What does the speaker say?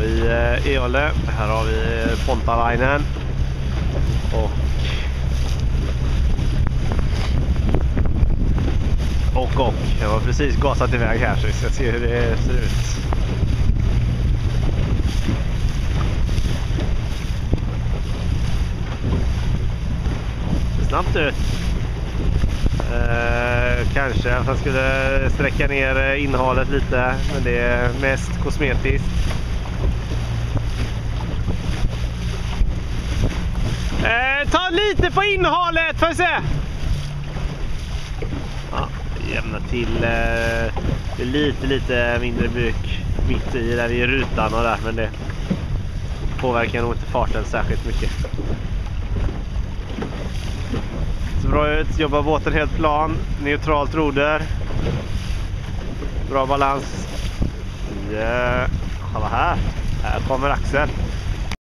vi Eole, här har vi Pontalainen och jag har precis gasat iväg här så vi ska se hur det ser ut. Snabbt ut. Kanske att han skulle sträcka ner innehållet lite, men det är mest kosmetiskt. Ta lite på innehållet för att se. Ja, jämna till lite mindre buk mitt i där vid rutan och där, men det påverkar nog inte farten särskilt mycket. Så bra ut, jobbar båten helt plan, neutralt roder, bra balans. Ja, kolla här kommer Axel.